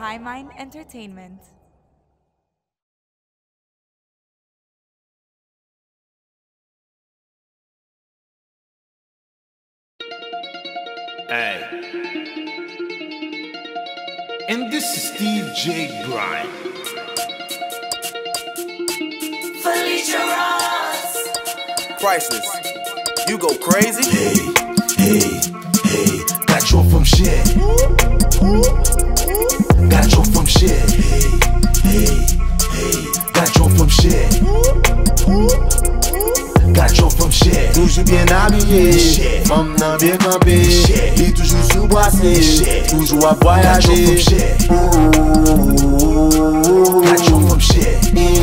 High Mind Entertainment. Hey. And this is Steve J. Bryant. Felicia Ross. Priceless. You go crazy? Hey. Got you from shit. Got you from shit. Hey. Got you from shit. Got you from shit. Toujours bien habillé, femme nan bien campé, li toujours sous boissé, toujours à voyager. Got you from shit.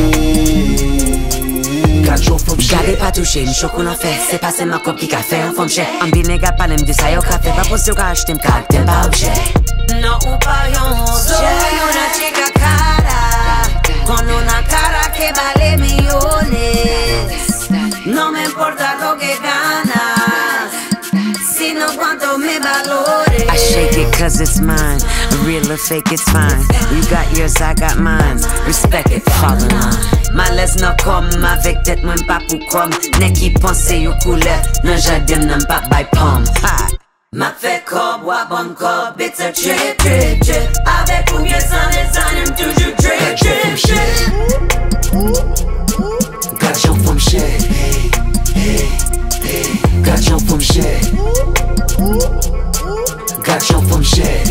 Got you from shit. Gade pa touche, m'choko nan fe, se pa se ma kop ki ka fe an fom che. An bi nega palem di sa yo ka fe, pa pos yo ka achete m'ka tem pa obje. No un pa yon obje. Soy una chica cara, con una cara que vale millones. No me importa lo que ganas, sino cuánto me valores. I shake it cause it's mine, real or fake it's fine. You got yours, I got mine, respect it, fall in line. Malez nan kom, avek tet mwen pa pou kom. Nek ki pense yo koule, nan jadem nan pa bay pom. Ma fe kob, wabon kob, it's a trip, trip, trip. Avek ou bien sans les anem, toujours drip, drip, drip. Got you from shit. Hey. Got you from shit. Got you from shit.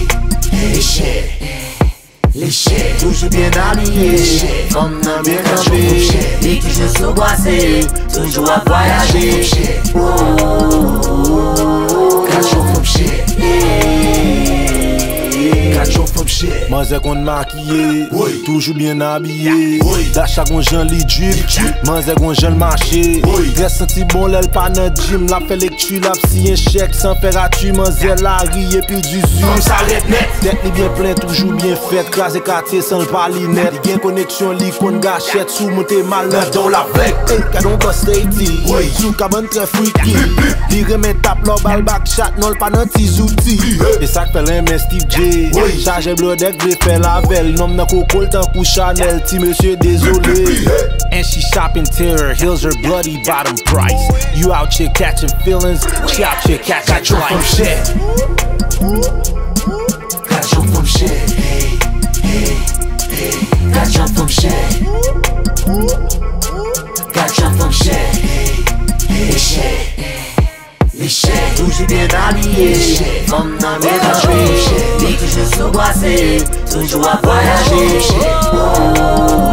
Les shit. Toujours bien habillé, femme nan bien campé, li toujours sous boissé, toujours à voyager. Got you from shit. Got you from shit. Manze kon maquillé, Oui. toujours bien habillé. Oui. D'achat kon jan li drip, manze kon jan marché. Oui. Dres senti bon lèl pa nan gym, la fait lecture, la si un chèque sans faire atu, manze la ri et puis du Comme zu. ça arrête net. Tête li bien plein, toujours bien fait, crasé quartier sans le parler net. Li gen connexion, li kon gâchette, sous monté mal Dans la vec. Hey, kadon boss Haiti, Oui. sous kaban très freaky. Li remet tap lo bal back shot, non pas nan ti zouti. Et ça fait l'un Steve J. Oui. Charge blodek, vle fait la velle. Nom nan kokol tan kou Chanel, ti monsieur désolé. And she shopping terror, heels her bloody bottom price. You out here catching feelings, she out here catching Got you from life. shit. Got you from shit. Hey. Got you from shit. Got you from shit. Les shit. Toujours bien habillé, femme nan bien campé, li toujours sous boissé, toujours à voyager.